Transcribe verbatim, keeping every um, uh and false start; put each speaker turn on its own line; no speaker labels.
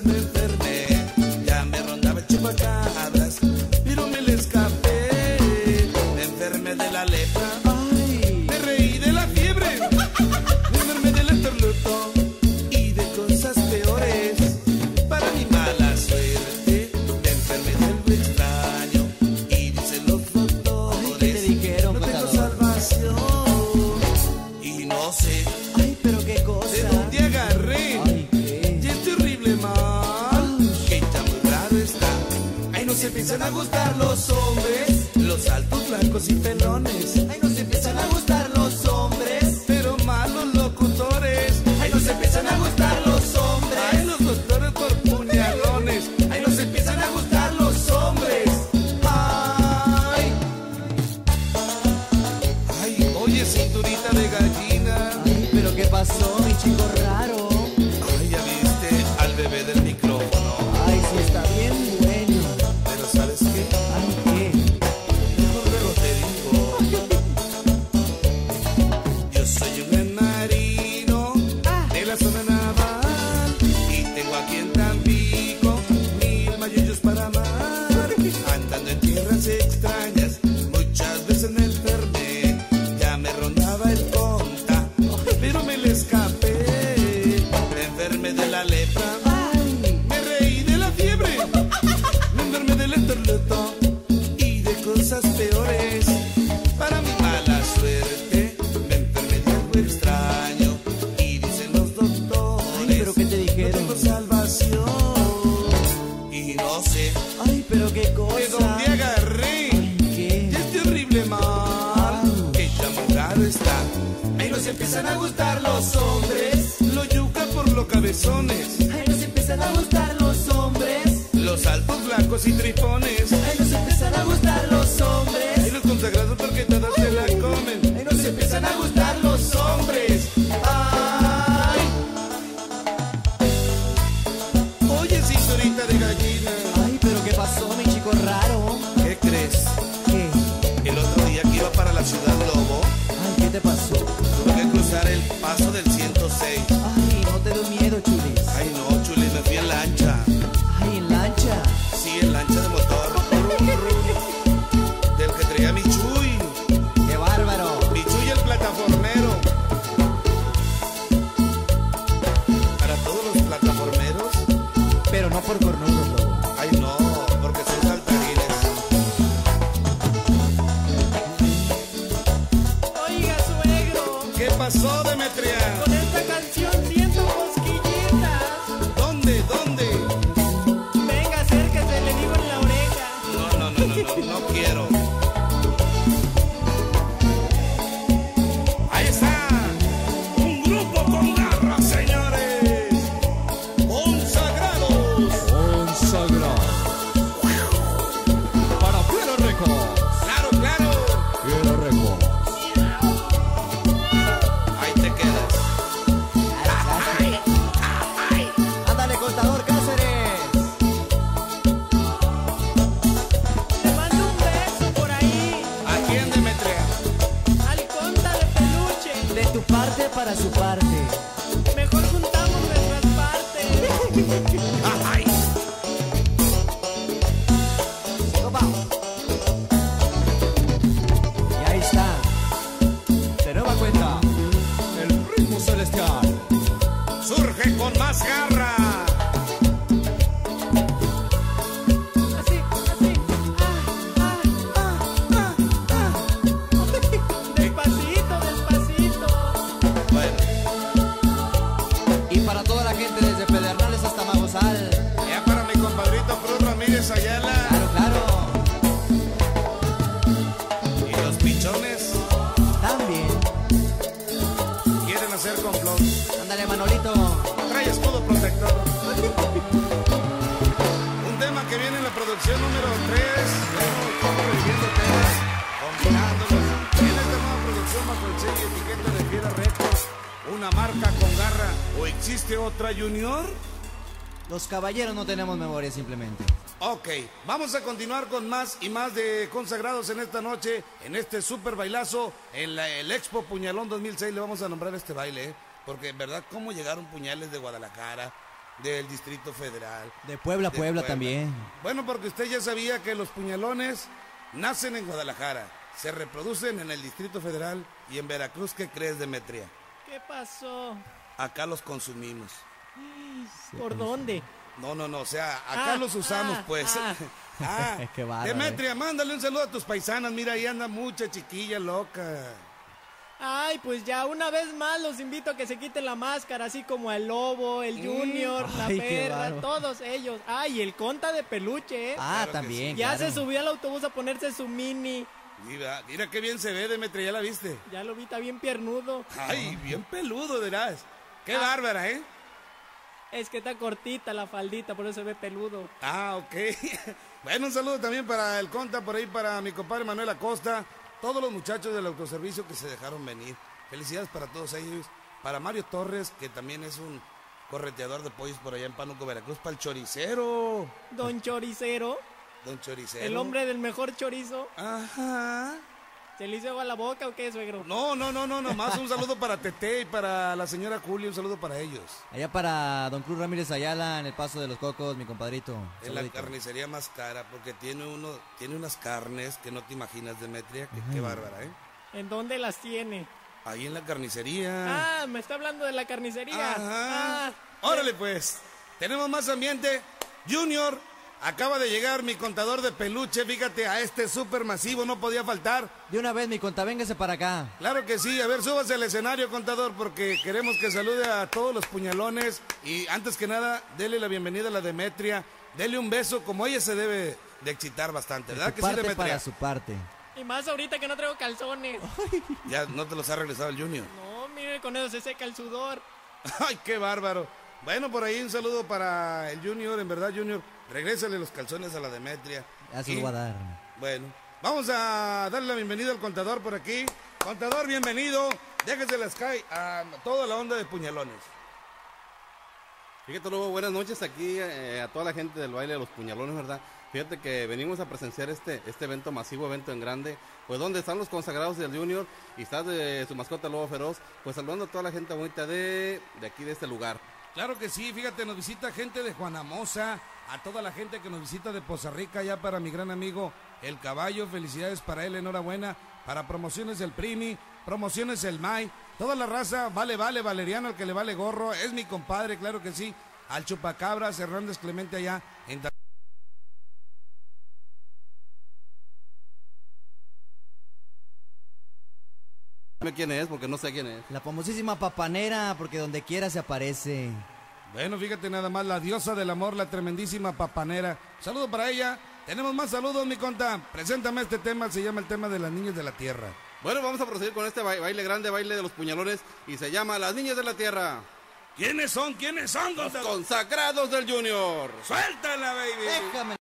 me enfermé. Ya me rondaba el chupacabras, pero me le escapé. Me enfermé de la lepra, ay, me reí de la fiebre. Me enfermé del estornudo y de cosas peores. Para mi mala suerte, me enfermé de algo extraño. Y dicen los doctores,
ay, ¿qué te dijeron,
no tengo
matador?
salvación. Y no sé
Ay, pero qué cosa.
de dónde agarré.
Ay, ¿qué?
Y es terrible mal, que ya muy raro está. Ahí nos empiezan a gustar los hombres, los altos, blancos y pelones. Ahí nos empiezan a gustar los hombres, pero malos locutores. Ahí nos empiezan a gustar los hombres, ay, los doctores por puñalones. Ahí nos empiezan a gustar los hombres. Ay, ay, oye, cinturita de gallina.
Ay, pero qué pasó, mi chico raro.
Ay, ya viste al bebé del micrófono.
Ay, sí está bien bueno.
Pero ¿sabes qué?
Ay, ¿qué?
Mejor luego te digo. Yo soy un buen marino de la zona naval y tengo aquí en Tampico mil mayullos para amar. Andando en tierras extrañas, muchas veces me enfermé. Ya me rondaba el conta, pero me le escapé. Me enfermé de la lepra,
Ay,
me reí de la fiebre. Me enfermé del estornudo y de cosas peores. Para mi mala suerte, me enfermé de algo extraño. Y dicen los doctores,
ay, pero qué te
no
dijeron.
tengo salvación. Y no sé
Ay, pero qué cosa.
de dónde agarré.
Ay, ¿qué?
Y es terrible mal, que ya muy raro está. Ahí nos empiezan a gustar los hombres, lo yuca por los cabezones.
Ay, nos empiezan a gustar los hombres.
Los altos, blancos y tripones.
Ay, nos empiezan a gustar los
Y
hombres.
los consagrados porque todas se la comen.
Ay, nos empiezan a gustar los hombres.
Ay. Oye, cinturita de gallina,
Ay, pero qué pasó, mi chico raro.
¿qué crees?
¿Qué?
El otro día que iba para la ciudad Lobo,
Ay, ¿qué te pasó?
tuve que cruzar el paso del ciento seis.
Ay, no te dio miedo, chulis.
Ay no, Chuli, me fui en lancha.
Ay, en lancha.
Sí, en lancha de motor. Rum, rum. Del que traía mi Chuy.
¡Qué bárbaro!
Mi Chuy el plataformero. Para todos los plataformeros.
Pero no por cornudos, lobo.
Ay no, porque son saltarines.
Oiga, suegro,
¿Qué pasó, Demetria?
con esta canción siento cosquillitas.
¿Dónde? ¿Dónde?
Venga, acérquese, le digo en la oreja.
No, no, no, no, no, no quiero. Ahí está. Un grupo con garra, señores. Consagrados.
Consagrado. Para Fiera Records.
Claro, claro.
Fiera Records.
Ahí te quedas.
Ándale, contador Cáceres.
Te mando un beso por ahí,
¿A quién, Demetria?
al conta de peluche.
De tu parte para su parte.
Mejor juntamos nuestras partes.
Ay.
Toma. Y ahí está. De nueva cuenta. El ritmo celestial.
Surge con más garra.
Así, así. Ah, ah, ah, ah, ah. Despacito, despacito.
Bueno,
Y para toda la gente desde Pedernales hasta Magosal.
ya para mi compadrito Cruz Ramírez Ayala.
Claro, claro.
Y los pichones
También.
quieren hacer complot.
Ándale, Manolito.
Trae escudo protector. Un tema que viene en la producción número tres. Estamos reviviendo temas, combinándolos. En esta nueva producción bajo el sello y etiqueta de Fiera Records, una marca con garra. ¿O existe otra, Junior?
Los caballeros no tenemos memoria, simplemente.
Ok, vamos a continuar con más y más de consagrados en esta noche, en este super bailazo, en la, el Expo Puñalón dos mil seis. Le vamos a nombrar este baile, ¿eh? Porque en verdad, ¿cómo llegaron puñales de Guadalajara?
del Distrito Federal.
De Puebla,
de
Puebla,
Puebla
también.
Bueno, porque usted ya sabía que los puñalones nacen en Guadalajara, se reproducen en el Distrito Federal y en Veracruz. ¿Qué crees, Demetria?
¿Qué pasó?
Acá los consumimos.
¿Por dónde?
No, no, no, o sea, acá
Ah,
los usamos,
ah,
pues.
ah.
Ah,
Qué bárbaro,
Demetria, mándale un saludo a tus paisanas. Mira, ahí anda mucha chiquilla loca.
Ay, pues ya una vez más los invito a que se quiten la máscara, así como el Lobo, el Junior, la
Ay, qué
Perra,
bárbaro.
todos ellos. Ay, el Conta de peluche, ¿eh?
Ah,
Claro que
también,
Ya
claro.
se subió al autobús a ponerse su mini.
Mira, mira qué bien se ve, Demetria, ¿ya la viste?
Ya lo vi, está bien piernudo.
Ay, bien peludo, verás. Qué
Ah.
bárbara, ¿eh?
Es que está cortita la faldita, por eso se ve peludo.
Ah, ok. Bueno, un saludo también para el Conta, por ahí para mi compadre Manuel Acosta, todos los muchachos del autoservicio que se dejaron venir. Felicidades para todos ellos. Para Mario Torres, que también es un correteador de pollos por allá en Pánuco, Veracruz. Para el choricero.
Don Choricero,
Don Choricero.
el hombre del mejor chorizo.
Ajá.
¿Se le hizo agua a la boca o qué, suegro?
No, no, no, no, nomás un saludo para Tete y para la señora Julia, un saludo para ellos.
Allá para Don Cruz Ramírez Ayala, en el Paso de los Cocos, mi compadrito.
En la
Saludito.
carnicería más cara, porque tiene uno, tiene unas carnes que no te imaginas, Demetria, que qué bárbara, ¿eh?
¿En dónde las tiene?
Ahí en la carnicería.
Ah, me está hablando de la carnicería.
Ajá.
Ah,
Órale pues, tenemos más ambiente. Junior, acaba de llegar mi contador de peluche, fíjate, a este súper masivo, no podía faltar.
De una vez, mi conta, véngase para acá.
Claro que sí, a ver, súbase al escenario, contador, porque queremos que salude a todos los puñalones. Y antes que nada, dele la bienvenida a la Demetria, dele un beso, como ella se debe de excitar bastante,
De
¿verdad
su
que sí,
parte
Demetria?
para su parte.
y más ahorita que no traigo calzones.
Ya no te los ha regresado el Junior.
No, mire, con eso se seca el sudor.
Ay, qué bárbaro. Bueno, por ahí un saludo para el Junior, en verdad, Junior, regrésale los calzones a la Demetria.
Ya se
Y,
los voy a dar.
Bueno, vamos a darle la bienvenida al contador por aquí. Contador, bienvenido. Déjese la Sky a toda la onda de puñalones.
Fíjate, Lobo, buenas noches aquí eh, a toda la gente del baile de los puñalones, ¿verdad? Fíjate que venimos a presenciar este, este evento masivo, evento en grande, pues donde están los consagrados del Junior y está de su mascota Lobo Feroz, pues saludando a toda la gente bonita de, de aquí, de este lugar.
Claro que sí, fíjate, nos visita gente de Juanamosa, a toda la gente que nos visita de Poza Rica, ya para mi gran amigo El Caballo, felicidades para él, enhorabuena, para promociones del Primi, promociones el May, toda la raza, vale, vale, Valeriano, el que le vale gorro, es mi compadre, claro que sí, al Chupacabras, Hernández Clemente allá en...
Dime quién es, porque no sé quién es.
La famosísima papanera, porque donde quiera se aparece.
Bueno, fíjate nada más, la diosa del amor, la tremendísima papanera. Saludo para ella. Tenemos más saludos, mi conta. Preséntame este tema, se llama el tema de las niñas de la tierra.
Bueno, vamos a proseguir con este ba- baile grande, baile de los puñalones, y se llama Las Niñas de la Tierra.
¿Quiénes son? ¿Quiénes son,
Los
contador?
consagrados del Junior.
Suéltala, baby.
Déjame.